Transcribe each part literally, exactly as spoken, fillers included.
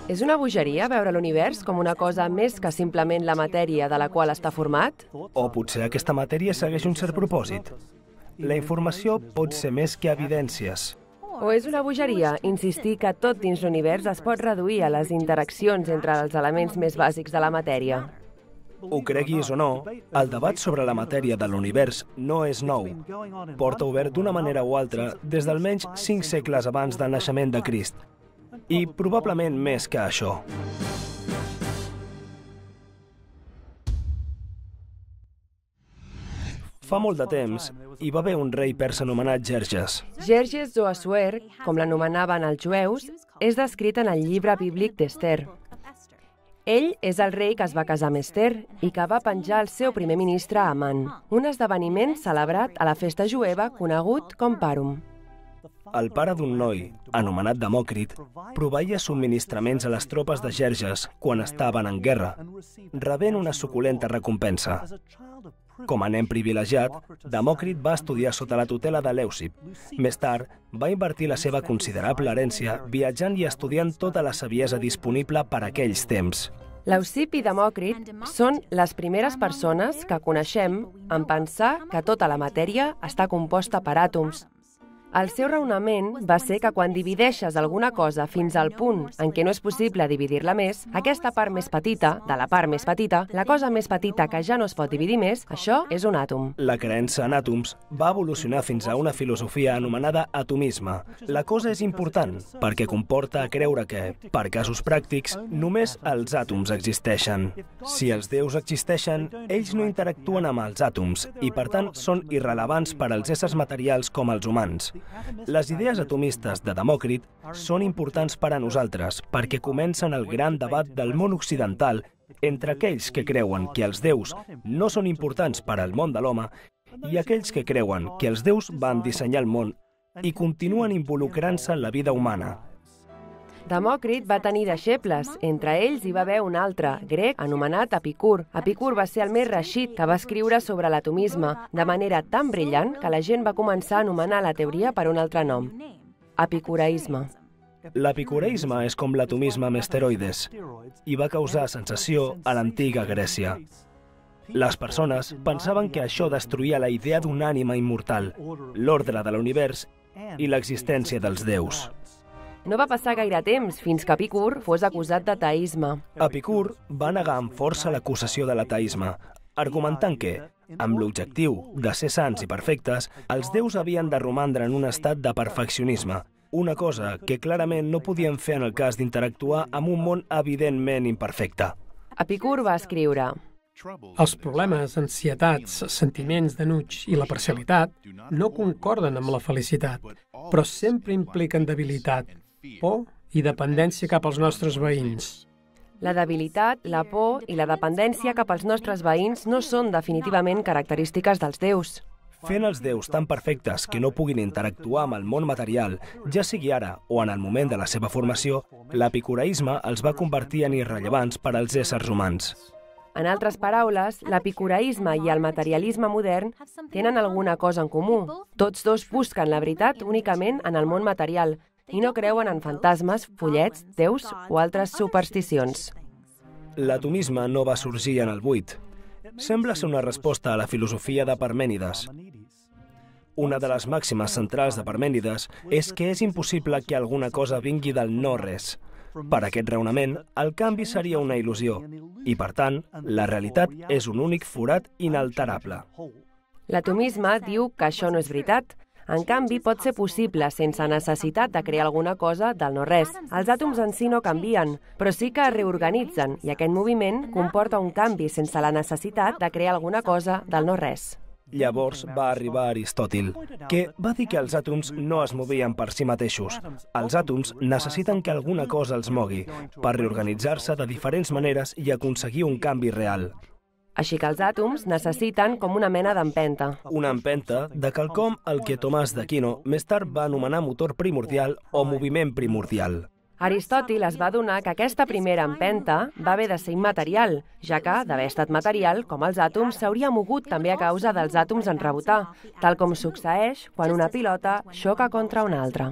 És una bogeria veure l'univers com una cosa més que simplement la matèria de la qual està format? O potser aquesta matèria segueix un cert propòsit. La informació pot ser més que evidències. O és una bogeria insistir que tot dins l'univers es pot reduir a les interaccions entre els elements més bàsics de la matèria? Ho creguis o no, el debat sobre la matèria de l'univers no és nou. Porta obert d'una manera o altra des d'almenys cinc segles abans del naixement de Crist. I probablement més que això. Fa molt de temps hi va haver un rei persa anomenat Gerges. Gerges o Assuer, com l'anomenaven els jueus, és descrit en el llibre bíblic d'Ester. Ell és el rei que es va casar amb Ester i que va penjar el seu primer ministre Aman, un esdeveniment celebrat a la festa jueva conegut com Purim. El pare d'un noi, anomenat Demòcrit, proveïa subministraments a les tropes de Gerges quan estaven en guerra, rebent una suculenta recompensa. Com a nen privilegiat, Demòcrit va estudiar sota la tutela de Leucip. Més tard, va invertir la seva considerable herència viatjant i estudiant tota la saviesa disponible per a aquells temps. Leucip i Demòcrit són les primeres persones que coneixem en pensar que tota la matèria està composta per àtoms. El seu raonament va ser que quan divideixes alguna cosa fins al punt en què no és possible dividir-la més, aquesta part més petita, de la part més petita, la cosa més petita que ja no es pot dividir més, això és un àtom. La creença en àtoms va evolucionar fins a una filosofia anomenada atomisme. La cosa és important perquè comporta creure que, per casos pràctics, només els àtoms existeixen. Si els déus existeixen, ells no interactuen amb els àtoms i, per tant, són irrellevants per als éssers materials com els humans. Les idees atomistes de Demòcrit són importants per a nosaltres perquè comencen el gran debat del món occidental entre aquells que creuen que els déus no són importants per al món de l'home i aquells que creuen que els déus van dissenyar el món i continuen involucrant-se en la vida humana. Demòcrit va tenir deixebles. Entre ells hi va haver un altre, grec, anomenat Epicur. Epicur va ser el més reeixit, que va escriure sobre l'atomisme, de manera tan brillant que la gent va començar a anomenar la teoria per un altre nom, epicureisme. L'epicureisme és com l'atomisme amb esteroides i va causar sensació a l'antiga Grècia. Les persones pensaven que això destruïa la idea d'una ànima immortal, l'ordre de l'univers i l'existència dels déus. No va passar gaire temps fins que Epicur fos acusat d'ateisme. Epicur va negar amb força l'acusació de l'ateisme, argumentant que, amb l'objectiu de ser sants i perfectes, els déus havien de romandre en un estat de perfeccionisme, una cosa que clarament no podien fer en el cas d'interactuar amb un món evidentment imperfecte. Epicur va escriure: Els problemes, ansietats, sentiments d'enuig i la parcialitat no concorden amb la felicitat, però sempre impliquen debilitat, por i dependència cap als nostres veïns. La debilitat, la por i la dependència cap als nostres veïns no són definitivament característiques dels déus. Fent els déus tan perfectes que no puguin interactuar amb el món material, ja sigui ara o en el moment de la seva formació, l'epicureisme els va convertir en irrellevants per als éssers humans. En altres paraules, l'epicureisme i el materialisme modern tenen alguna cosa en comú. Tots dos busquen la veritat únicament en el món material i no creuen en fantasmes, follets, déus o altres supersticions. L'atomisme no va sorgir en el buit. Sembla ser una resposta a la filosofia de Parmènides. Una de les màximes centrals de Parmènides és que és impossible que alguna cosa vingui del no-res. Per aquest raonament, el canvi seria una il·lusió i, per tant, la realitat és un únic forat inalterable. L'atomisme diu que això no és veritat. En canvi, pot ser possible sense necessitat de crear alguna cosa del no-res. Els àtoms en si no canvien, però sí que es reorganitzen, i aquest moviment comporta un canvi sense la necessitat de crear alguna cosa del no-res. Llavors va arribar Aristòtil, que va dir que els àtoms no es movien per si mateixos. Els àtoms necessiten que alguna cosa els mogui per reorganitzar-se de diferents maneres i aconseguir un canvi real. Així que els àtoms necessiten com una mena d'empenta. Una empenta de quelcom el que Tomàs d'Aquino més tard va anomenar motor primordial o moviment primordial. Aristòtil es va adonar que aquesta primera empenta va haver de ser immaterial, ja que, d'haver estat material, com els àtoms, s'hauria mogut també a causa dels àtoms en rebotar, tal com succeeix quan una pilota xoca contra una altra.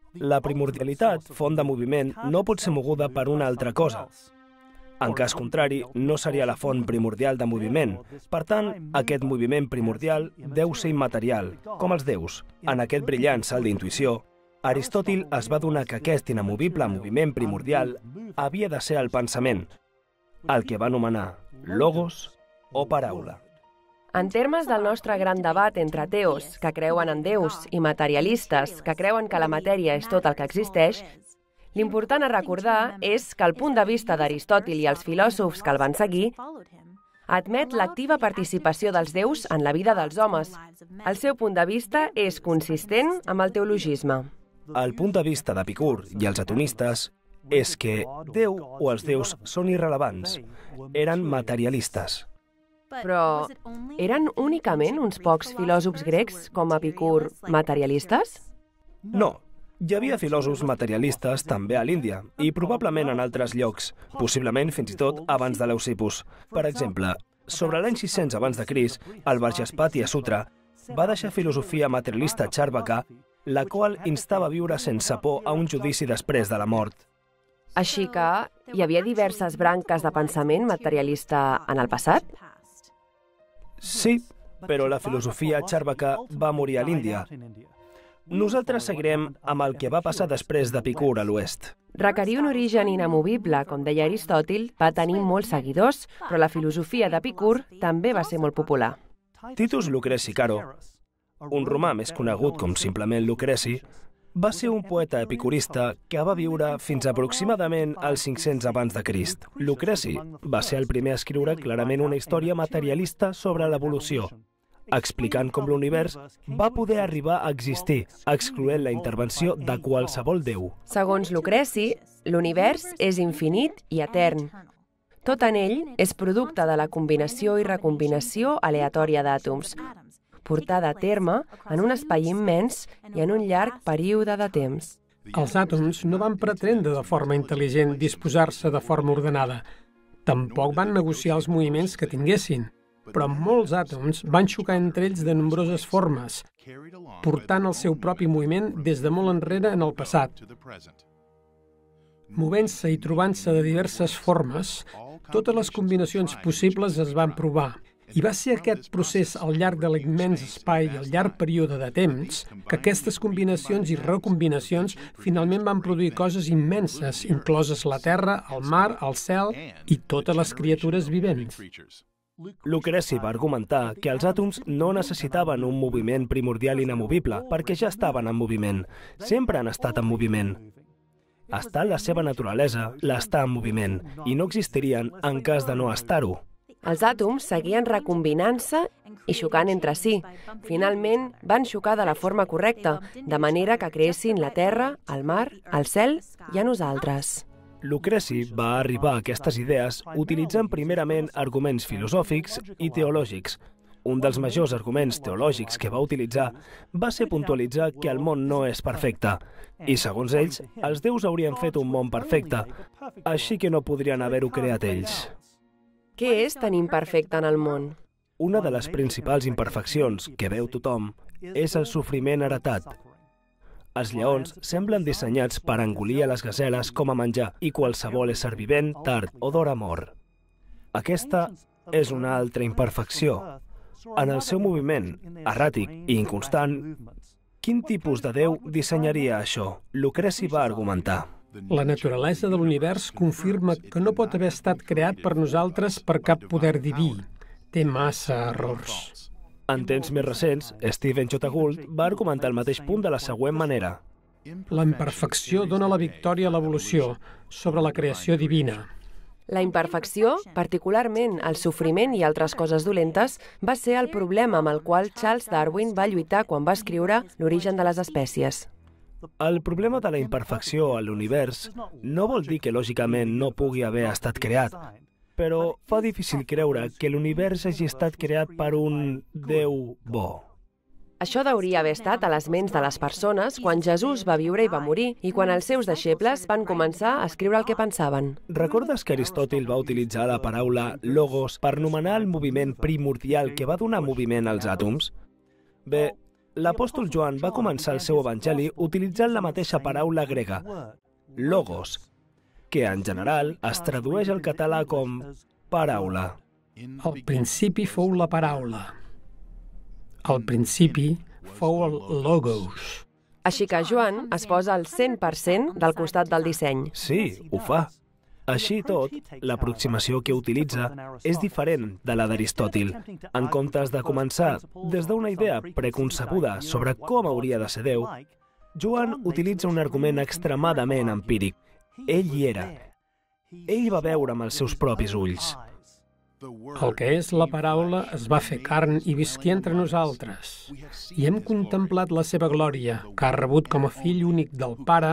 La primordialitat, font de moviment, no pot ser moguda per una altra cosa. En cas contrari, no seria la font primordial de moviment. Per tant, aquest moviment primordial deu ser immaterial, com els déus. En aquest brillant salt d'intuïció, Aristòtil es va adonar que aquest inamovible moviment primordial havia de ser el pensament, el que va anomenar logos o paraula. En termes del nostre gran debat entre ateos, que creuen en déus, i materialistes, que creuen que la matèria és tot el que existeix, l'important a recordar és que el punt de vista d'Aristòtil i els filòsofs que el van seguir admet l'activa participació dels déus en la vida dels homes. El seu punt de vista és consistent amb el teologisme. El punt de vista d'Epicur i els atomistes és que Déu o els déus són irrelevants, eren materialistes. Però eren únicament uns pocs filòsofs grecs com Epicur materialistes? No, hi havia filòsofs materialistes també a l'Índia i probablement en altres llocs, possiblement fins i tot abans de Leucippus. Per exemple, sobre l'any sis-cents abans de Crist, el Varjaspati Sutra va deixar filosofia materialista Charvaka, la qual instava a viure sense por a un judici després de la mort. Així que hi havia diverses branques de pensament materialista en el passat? Sí, però la filosofia Charvaka va morir a l'Índia. Nosaltres seguirem amb el que va passar després d'Epicur a l'oest. Requerir un origen inamovible, com deia Aristòtil, va tenir molts seguidors, però la filosofia d'Epicur també va ser molt popular. Titus Lucreci Caro, un romà més conegut com simplement Lucreci, va ser un poeta epicurista que va viure fins aproximadament als cinc-cents abans de Crist. Lucreci va ser el primer a escriure clarament una història materialista sobre l'evolució, explicant com l'univers va poder arribar a existir, excloent la intervenció de qualsevol déu. Segons Lucreci, l'univers és infinit i etern. Tot en ell és producte de la combinació i recombinació aleatòria d'àtoms, portada a terme en un espai immens i en un llarg període de temps. Els àtoms no van pretendre de forma intel·ligent disposar-se de forma ordenada. Tampoc van negociar els moviments que tinguessin, però molts àtoms van xocar entre ells de nombroses formes, portant el seu propi moviment des de molt enrere en el passat. Movent-se i trobant-se de diverses formes, totes les combinacions possibles es van provar. I va ser aquest procés al llarg de l'immens espai i al llarg període de temps que aquestes combinacions i recombinacions finalment van produir coses immenses, incloses la Terra, el mar, el cel i totes les criatures vivents. Lucreci va argumentar que els àtoms no necessitaven un moviment primordial inamovible perquè ja estaven en moviment. Sempre han estat en moviment. Està en la seva naturalesa l'estar en moviment i no existirien en cas de no estar-ho. Els àtoms seguien recombinant-se i xocant entre si. Finalment, van xocar de la forma correcta, de manera que creessin la Terra, el mar, el cel i a nosaltres. Lucreci va arribar a aquestes idees utilitzant primerament arguments filosòfics i teològics. Un dels majors arguments teològics que va utilitzar va ser puntualitzar que el món no és perfecte i, segons ells, els déus haurien fet un món perfecte, així que no podrien haver-ho creat ells. Què és tan imperfecte en el món? Una de les principals imperfeccions que veu tothom és el sofriment heretat. Els lleons semblen dissenyats per engolir a les gaseles com a menjar i qualsevol ésser vivent, tard o d'hora mor. Aquesta és una altra imperfecció. En el seu moviment, erràtic i inconstant, quin tipus de déu dissenyaria això? Lucreci va argumentar. La naturalesa de l'univers confirma que no pot haver estat creat per nosaltres per cap poder diví. Té massa errors. En temps més recents, Stephen J. Gould va argumentar el mateix punt de la següent manera. La imperfecció dona la victòria a l'evolució sobre la creació divina. La imperfecció, particularment el sofriment i altres coses dolentes, va ser el problema amb el qual Charles Darwin va lluitar quan va escriure L'origen de les espècies. El problema de la imperfecció a l'univers no vol dir que lògicament no pugui haver estat creat, però fa difícil creure que l'univers hagi estat creat per un Déu bo. Això hauria haver estat a les ments de les persones quan Jesús va viure i va morir i quan els seus deixebles van començar a escriure el que pensaven. Recordes que Aristòtil va utilitzar la paraula logos per anomenar el moviment primordial que va donar moviment als àtoms? Bé, L'apòstol Joan va començar el seu evangeli utilitzant la mateixa paraula grega, logos, que en general es tradueix al català com paraula. Al principi fou la paraula. Al principi fou el logos. Així que Joan es posa al cent per cent del costat del disseny. Sí, ho fa. Així i tot, l'aproximació que utilitza és diferent de la d'Aristòtil. En comptes de començar des d'una idea preconcebuda sobre com hauria de ser Déu, Joan utilitza un argument extremadament empíric. Ell hi era. Ell va veure amb els seus propis ulls. El que és la paraula es va fer carn i visqué entre nosaltres. I hem contemplat la seva glòria, que ha rebut com a fill únic del Pare,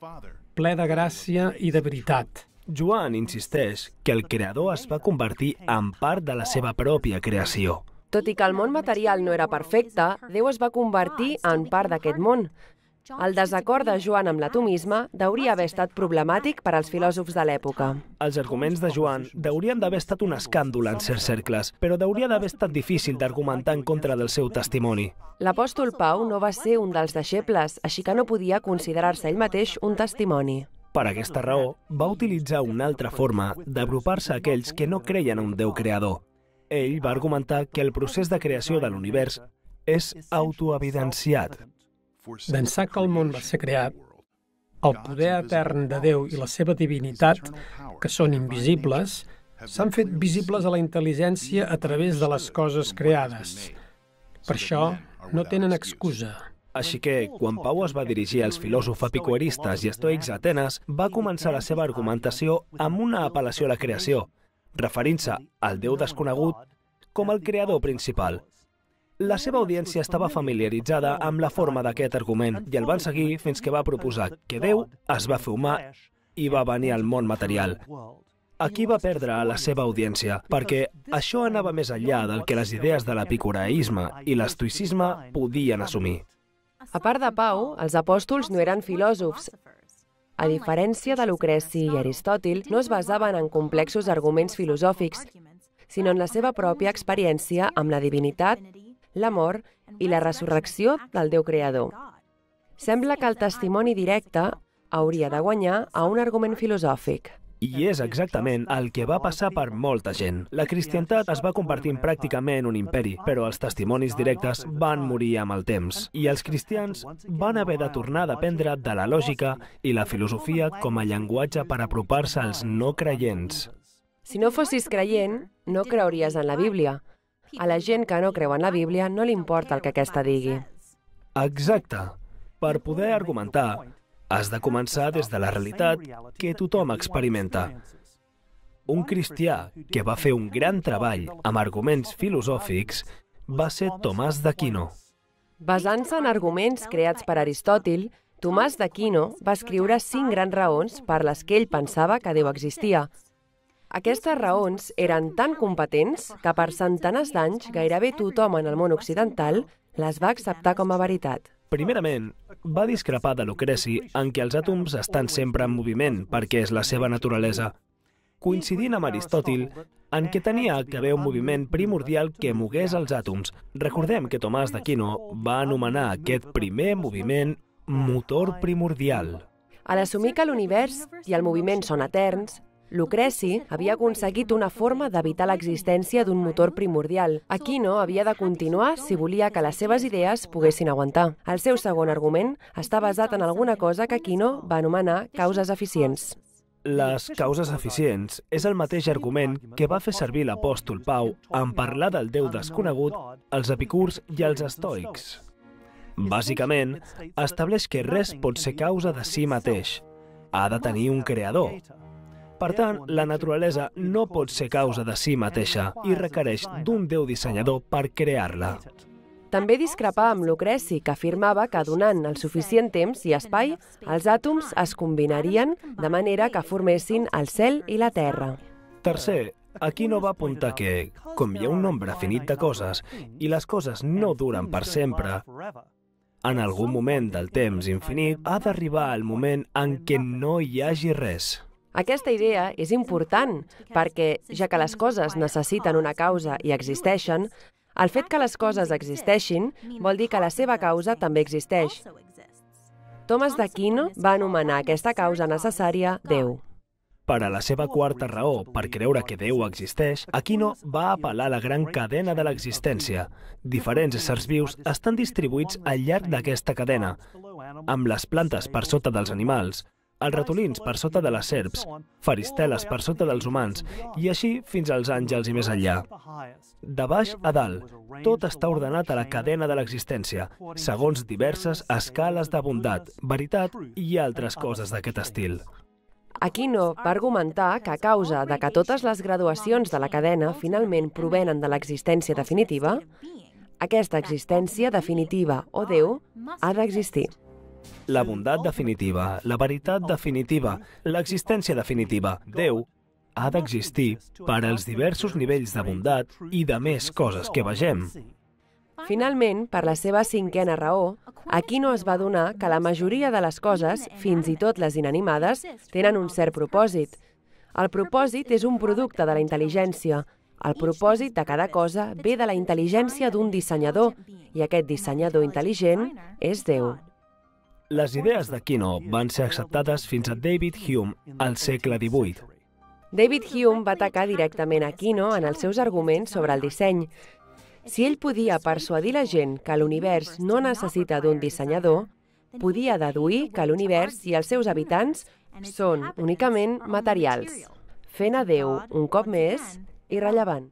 ple de gràcia i de veritat. Joan insisteix que el creador es va convertir en part de la seva pròpia creació. Tot i que el món material no era perfecte, Déu es va convertir en part d'aquest món. El desacord de Joan amb l'atomisme deuria haver estat problemàtic per als filòsofs de l'època. Els arguments de Joan deurien d'haver estat un escàndol en certs cercles, però hauria d'haver estat difícil d'argumentar en contra del seu testimoni. L'apòstol Pau no va ser un dels deixebles, així que no podia considerar-se ell mateix un testimoni. Per aquesta raó, va utilitzar una altra forma d'agrupar-se a aquells que no creien en un Déu creador. Ell va argumentar que el procés de creació de l'univers és autoevidenciat. D'ençà que el món va ser creat, el poder etern de Déu i la seva divinitat, que són invisibles, s'han fet visibles a la intel·ligència a través de les coses creades. Per això, no tenen excusa. Així que, quan Pau es va dirigir als filòsofs epicueristes i estoics a Atenes, va començar la seva argumentació amb una apel·lació a la creació, referint-se al Déu desconegut com el creador principal. La seva audiència estava familiaritzada amb la forma d'aquest argument i el van seguir fins que va proposar que Déu es va fer humà i va venir al món material. Aquí va perdre a la seva audiència, perquè això anava més enllà del que les idees de l'epicureisme i l'estoïcisme podien assumir. A part de Pau, els apòstols no eren filòsofs. A diferència de Lucreci i Aristòtil, no es basaven en complexos arguments filosòfics, sinó en la seva pròpia experiència amb la divinitat, l'amor i la resurrecció del Déu creador. Sembla que el testimoni directe hauria de guanyar a un argument filosòfic. I és exactament el que va passar per molta gent. La cristiantat es va convertir en pràcticament un imperi, però els testimonis directes van morir amb el temps. I els cristians van haver de tornar a dependre de la lògica i la filosofia com a llenguatge per apropar-se als no creients. Si no fossis creient, no creuries en la Bíblia. A la gent que no creu en la Bíblia no li importa el que aquesta digui. Exacte. Per poder argumentar, has de començar des de la realitat que tothom experimenta. Un cristià que va fer un gran treball amb arguments filosòfics va ser Tomàs d'Aquino. Basant-se en arguments creats per Aristòtil, Tomàs d'Aquino va escriure cinc grans raons per les que ell pensava que Déu existia. Aquestes raons eren tan competents que per centenars d'anys gairebé tothom en el món occidental les va acceptar com a veritat. Primerament, va discrepar de Lucreci en què els àtoms estan sempre en moviment perquè és la seva naturalesa, coincidint amb Aristòtil en què tenia que haver un moviment primordial que mogués els àtoms. Recordem que Tomàs d'Aquino va anomenar aquest primer moviment motor primordial. A l'assumir que l'univers i el moviment són eterns, Lucreci havia aconseguit una forma d'evitar l'existència d'un motor primordial. Aquino havia de continuar si volia que les seves idees poguessin aguantar. El seu segon argument està basat en alguna cosa que Aquino va anomenar causes eficients. Les causes eficients és el mateix argument que va fer servir l'apòstol Pau en parlar del Déu desconegut als epicurs i als estoics. Bàsicament, estableix que res pot ser causa de si mateix. Ha de tenir un creador. Per tant, la naturalesa no pot ser causa de si mateixa i requereix d'un Déu dissenyador per crear-la. També discrepà amb Lucreci, que afirmava que donant el suficient temps i espai, els àtoms es combinarien de manera que formessin el cel i la terra. Tercer, Aquino va apuntar que, com hi ha un nombre finit de coses i les coses no duren per sempre, en algun moment del temps infinit ha d'arribar el moment en què no hi hagi res. Aquesta idea és important perquè, ja que les coses necessiten una causa i existeixen, El fet que les coses existeixin vol dir que la seva causa també existeix. Thomas d'Aquino va anomenar aquesta causa necessària Déu. Per a la seva quarta raó, per creure que Déu existeix, Aquino va apel·lar a la gran cadena de l'existència. Diferents éssers vius estan distribuïts al llarg d'aquesta cadena, amb les plantes per sota dels animals, els ratolins per sota de les serps, faristeles per sota dels humans, i així fins als àngels i més enllà. De baix a dalt, tot està ordenat a la cadena de l'existència, segons diverses escales de bondat, veritat i altres coses d'aquest estil. Aquino va argumentar que a causa de que totes les graduacions de la cadena finalment provenen de l'existència definitiva, aquesta existència definitiva o Déu ha d'existir. La bondat definitiva, la veritat definitiva, l'existència definitiva, Déu, ha d'existir per als diversos nivells de bondat i de més coses que vegem. Finalment, per la seva cinquena raó, Aquino es va adonar que la majoria de les coses, fins i tot les inanimades, tenen un cert propòsit. El propòsit és un producte de la intel·ligència. El propòsit de cada cosa ve de la intel·ligència d'un dissenyador, i aquest dissenyador intel·ligent és Déu. Les idees d'Aquino van ser acceptades fins a David Hume al segle divuit. David Hume va atacar directament Aquino en els seus arguments sobre el disseny. Si ell podia persuadir la gent que l'univers no necessita d'un dissenyador, podia deduir que l'univers i els seus habitants són únicament materials, fent a Déu, un cop més, irrellevant.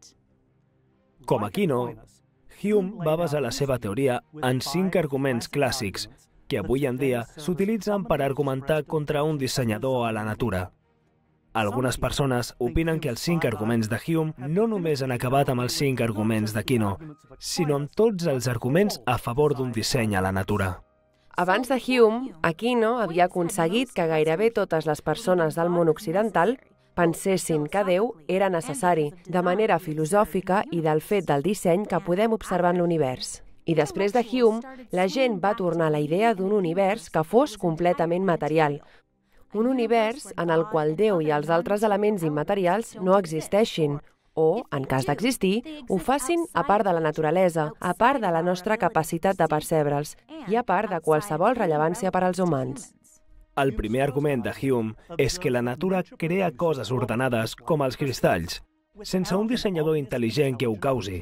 Com Aquino, Hume va basar la seva teoria en cinc arguments clàssics que avui en dia s'utilitzen per argumentar contra un dissenyador a la natura. Algunes persones opinen que els cinc arguments de Hume no només han acabat amb els cinc arguments d'Aquino, sinó amb tots els arguments a favor d'un disseny a la natura. Abans de Hume, Aquino havia aconseguit que gairebé totes les persones del món occidental pensessin que Déu era necessari, de manera filosòfica i del fet del disseny que podem observar en l'univers. I després de Hume, la gent va tornar a la idea d'un univers que fos completament material, un univers en el qual Déu i els altres elements immaterials no existeixin, o, en cas d'existir, ho facin a part de la naturalesa, a part de la nostra capacitat de percebre'ls i a part de qualsevol rellevància per als humans. El primer argument de Hume és que la natura crea coses ordenades com els cristalls, sense un dissenyador intel·ligent que ho causi.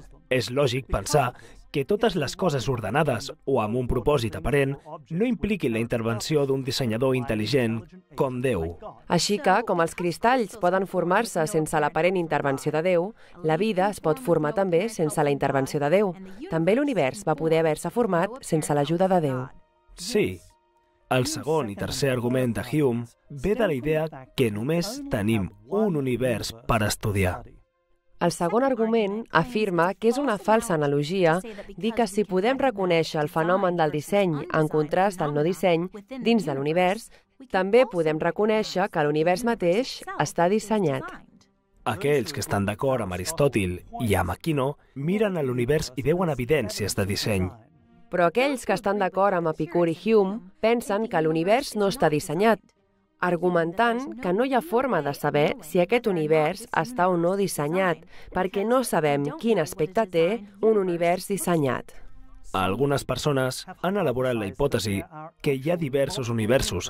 És lògic pensar que totes les coses ordenades o amb un propòsit aparent no impliquin la intervenció d'un dissenyador intel·ligent com Déu. Així que, com els cristalls poden formar-se sense l'aparent intervenció de Déu, la vida es pot formar també sense la intervenció de Déu. També l'univers va poder haver-se format sense l'ajuda de Déu. Sí. El segon i tercer argument de Hume ve de la idea que només tenim un univers per estudiar. El segon argument afirma que és una falsa analogia dir que si podem reconèixer el fenomen del disseny en contrast del no disseny dins de l'univers, també podem reconèixer que l'univers mateix està dissenyat. Aquells que estan d'acord amb Aristòtil i amb Aquino miren a l'univers i veuen evidències de disseny. Però aquells que estan d'acord amb Epicur i Hume pensen que l'univers no està dissenyat, argumentant que no hi ha forma de saber si aquest univers està o no dissenyat, perquè no sabem quin aspecte té un univers dissenyat. Algunes persones han elaborat la hipòtesi que hi ha diversos universos,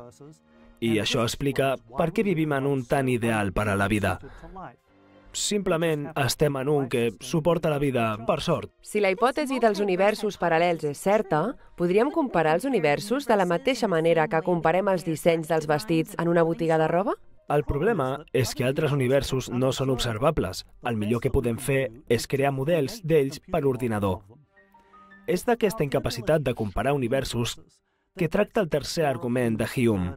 i això explica per què vivim en un tan ideal per a la vida. Simplement estem en un que suporta la vida per sort. Si la hipòtesi dels universos paral·lels és certa, podríem comparar els universos de la mateixa manera que comparem els dissenys dels vestits en una botiga de roba? El problema és que altres universos no són observables. El millor que podem fer és crear models d'ells per ordinador. És d'aquesta incapacitat de comparar universos que tracta el tercer argument de Hume.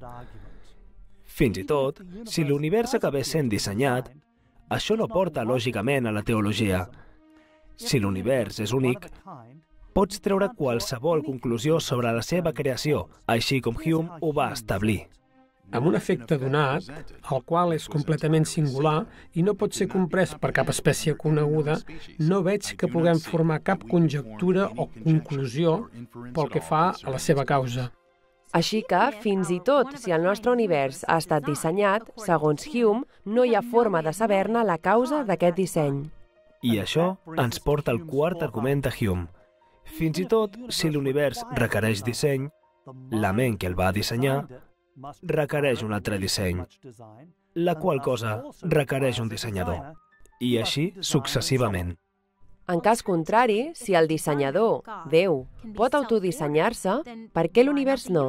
Fins i tot, si l'univers acabés sent dissenyat, això no porta lògicament a la teologia. Si l'univers és únic, pots treure qualsevol conclusió sobre la seva creació, així com Hume ho va establir. Amb un efecte donat, el qual és completament singular i no pot ser comprès per cap espècie coneguda, no veig que puguem formar cap conjectura o conclusió pel que fa a la seva causa. Així que, fins i tot si el nostre univers ha estat dissenyat, segons Hume, no hi ha forma de saber-ne la causa d'aquest disseny. I això ens porta al quart argument de Hume. Fins i tot si l'univers requereix disseny, la ment que el va dissenyar requereix un altre disseny, la qual cosa requereix un dissenyador, i així successivament. En cas contrari, si el dissenyador, Déu, pot autodissenyar-se, per què l'univers no?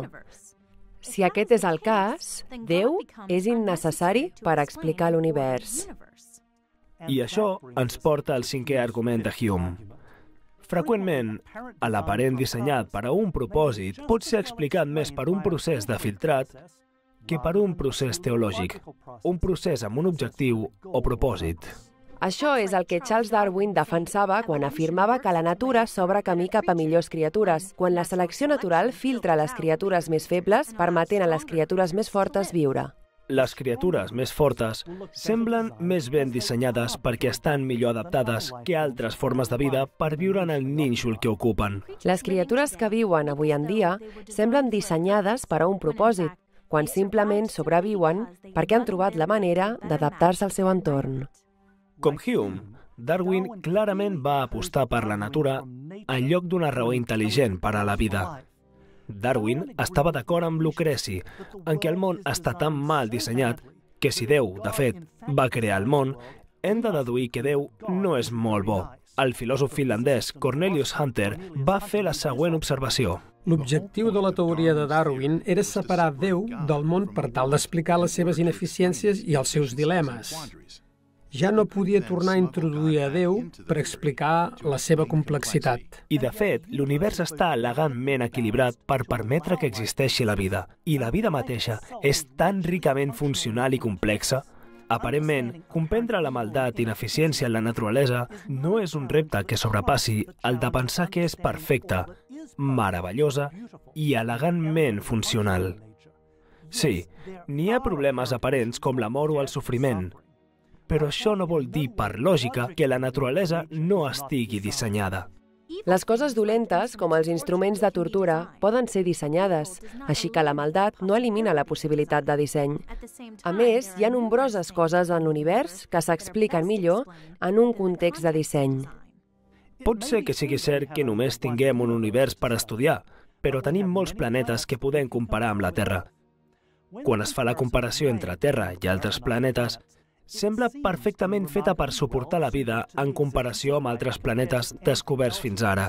Si aquest és el cas, Déu és innecessari per explicar l'univers. I això ens porta al cinquè argument de Hume. Freqüentment, l'aparent dissenyat per a un propòsit pot ser explicat més per un procés de filtrat que per un procés teològic, un procés amb un objectiu o propòsit. Això és el que Charles Darwin defensava quan afirmava que la natura s'obre camí cap a millors criatures, quan la selecció natural filtra les criatures més febles, permetent a les criatures més fortes viure. Les criatures més fortes semblen més ben dissenyades perquè estan millor adaptades que altres formes de vida per viure en el nínxol que ocupen. Les criatures que viuen avui en dia semblen dissenyades per a un propòsit, quan simplement sobreviuen perquè han trobat la manera d'adaptar-se al seu entorn. Com Hume, Darwin clarament va apostar per la natura en lloc d'una raó intel·ligent per a la vida. Darwin estava d'acord amb Lucreci en què el món està tan mal dissenyat que si Déu, de fet, va crear el món, hem de deduir que Déu no és molt bo. El filòsof finlandès Cornelius Hunter va fer la següent observació. L'objectiu de la teoria de Darwin era separar Déu del món per tal d'explicar les seves ineficiències i els seus dilemes. Ja no podia tornar a introduir a Déu per explicar la seva complexitat. I, de fet, l'univers està elegantment equilibrat per permetre que existeixi la vida. I la vida mateixa és tan ricament funcional i complexa. Aparentment, comprendre la maldat i ineficiència en la naturalesa no és un repte que sobrepassi el de pensar que és perfecta, meravellosa i elegantment funcional. Sí, n'hi ha problemes aparents com la mort o el sofriment, però això no vol dir, per lògica, que la naturalesa no estigui dissenyada. Les coses dolentes, com els instruments de tortura, poden ser dissenyades, així que la maldat no elimina la possibilitat de disseny. A més, hi ha nombroses coses en l'univers que s'expliquen millor en un context de disseny. Pot ser que sigui cert que només tinguem un univers per estudiar, però tenim molts planetes que podem comparar amb la Terra. Quan es fa la comparació entre Terra i altres planetes, sembla perfectament feta per suportar la vida en comparació amb altres planetes descoberts fins ara.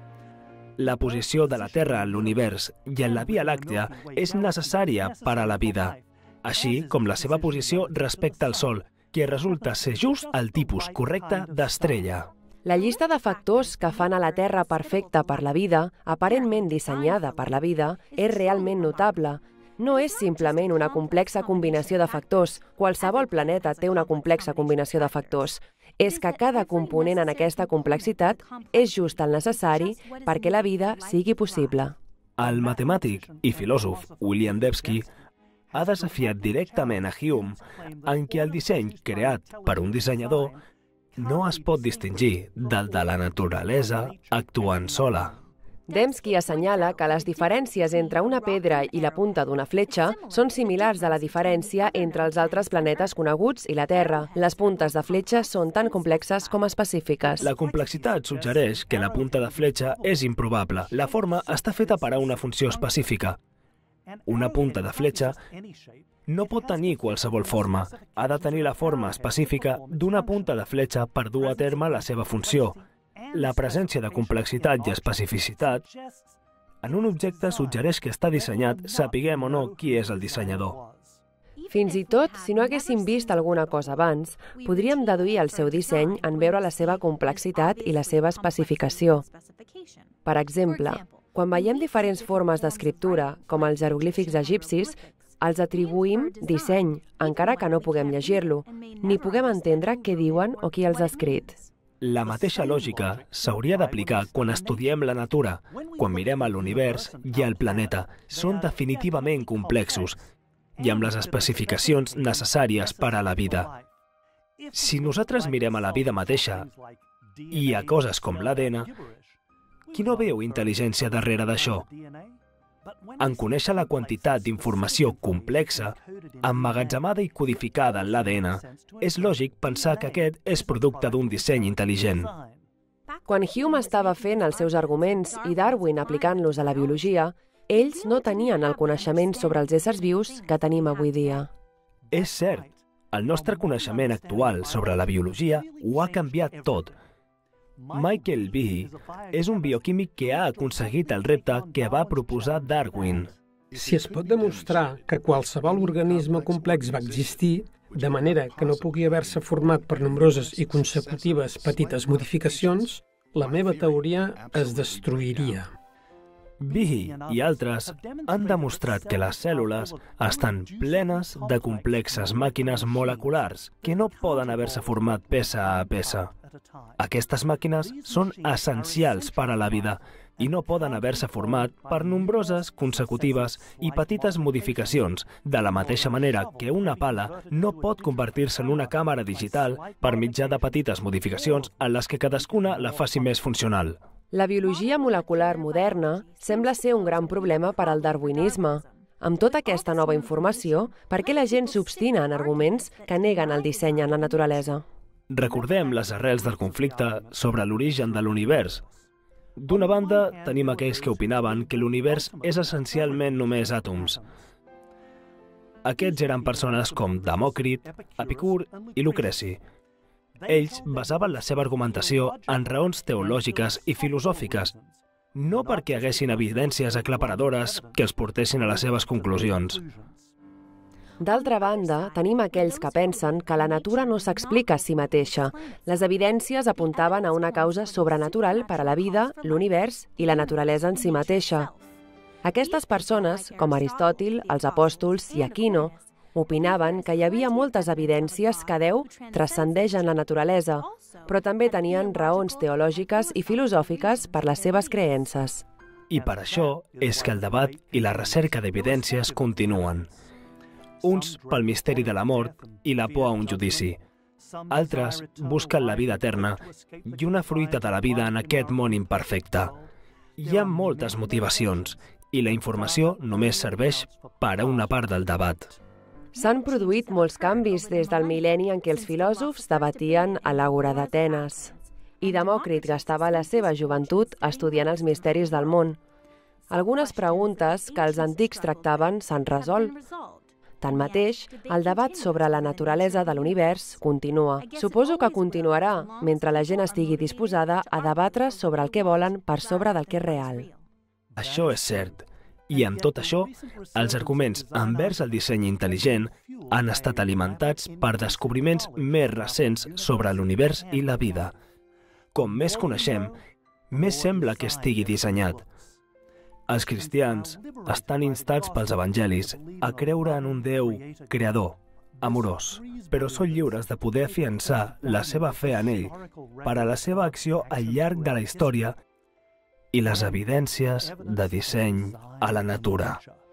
La posició de la Terra en l'univers i en la Via Làctea és necessària per a la vida, així com la seva posició respecte al Sol, que resulta ser just el tipus correcte d'estrella. La llista de factors que fan a la Terra perfecta per la vida, aparentment dissenyada per la vida, és realment notable. No és simplement una complexa combinació de factors. Qualsevol planeta té una complexa combinació de factors. És que cada component en aquesta complexitat és just el necessari perquè la vida sigui possible. El matemàtic i filòsof William Dembski ha desafiat directament a Hume en què el disseny creat per un dissenyador no es pot distingir del de la naturalesa actuant sola. Dembski assenyala que les diferències entre una pedra i la punta d'una fletxa són similars a la diferència entre els altres planetes coneguts i la Terra. Les puntes de fletxa són tan complexes com específiques. La complexitat suggereix que la punta de fletxa és improbable. La forma està feta per a una funció específica. Una punta de fletxa no pot tenir qualsevol forma. Ha de tenir la forma específica d'una punta de fletxa per dur a terme la seva funció. La presència de complexitat i especificitat en un objecte suggereix que està dissenyat, sapiguem o no qui és el dissenyador. Fins i tot, si no haguéssim vist alguna cosa abans, podríem deduir el seu disseny en veure la seva complexitat i la seva especificació. Per exemple, quan veiem diferents formes d'escriptura, com els jeroglífics egipcis, els atribuïm disseny, encara que no puguem llegir-lo, ni puguem entendre què diuen o qui els ha escrit. La mateixa lògica s'hauria d'aplicar quan estudiem la natura, quan mirem a l'univers i al planeta. Són definitivament complexos i amb les especificacions necessàries per a la vida. Si nosaltres mirem a la vida mateixa i a coses com l'A D N, qui no veu intel·ligència darrere d'això? En conèixer la quantitat d'informació complexa, emmagatzemada i codificada en l'A D N, és lògic pensar que aquest és producte d'un disseny intel·ligent. Quan Hume estava fent els seus arguments i Darwin aplicant-los a la biologia, ells no tenien el coneixement sobre els éssers vius que tenim avui dia. És cert, el nostre coneixement actual sobre la biologia ho ha canviat tot. Michael Behe és un bioquímic que ha aconseguit el repte que va proposar Darwin. Si es pot demostrar que qualsevol organisme complex va existir, de manera que no pugui haver-se format per nombroses i consecutives petites modificacions, la meva teoria es destruiria. Behe i altres han demostrat que les cèl·lules estan plenes de complexes màquines moleculars que no poden haver-se format peça a peça. Aquestes màquines són essencials per a la vida i no poden haver-se format per nombroses, consecutives i petites modificacions, de la mateixa manera que una pala no pot convertir-se en una càmera digital per mitjà de petites modificacions en les que cadascuna la faci més funcional. La biologia molecular moderna sembla ser un gran problema per al darwinisme. Amb tota aquesta nova informació, per què la gent s'obstina en arguments que neguen el disseny en la naturalesa? Recordem les arrels del conflicte sobre l'origen de l'univers. D'una banda, tenim aquells que opinaven que l'univers és essencialment només àtoms. Aquests eren persones com Demòcrit, Epicur i Lucreci. Ells basaven la seva argumentació en raons teològiques i filosòfiques, no perquè haguessin evidències aclaparadores que els portessin a les seves conclusions. D'altra banda, tenim aquells que pensen que la natura no s'explica a si mateixa. Les evidències apuntaven a una causa sobrenatural per a la vida, l'univers i la naturalesa en si mateixa. Aquestes persones, com Aristòtil, els apòstols i Aquino, opinaven que hi havia moltes evidències que Déu transcendeix en la naturalesa, però també tenien raons teològiques i filosòfiques per les seves creences. I per això és que el debat i la recerca d'evidències continuen. Uns pel misteri de la mort i la por a un judici. Altres busquen la vida eterna i una fruita de la vida en aquest món imperfecte. Hi ha moltes motivacions i la informació només serveix per a una part del debat. S'han produït molts canvis des del mil·lenni en què els filòsofs debatien a l'Àgora d'Atenes. I Demòcrit gastava la seva joventut estudiant els misteris del món. Algunes preguntes que els antics tractaven s'han resolt. Tanmateix, el debat sobre la naturalesa de l'univers continua. Suposo que continuarà mentre la gent estigui disposada a debatre sobre el que volen per sobre del que és real. Això és cert. I amb tot això, els arguments envers el disseny intel·ligent han estat alimentats per descobriments més recents sobre l'univers i la vida. Com més coneixem, més sembla que estigui dissenyat. Els cristians estan instats pels evangelis a creure en un Déu creador, amorós, però són lliures de poder afiançar la seva fe en ell per a la seva acció al llarg de la història i les evidències de disseny a la natura.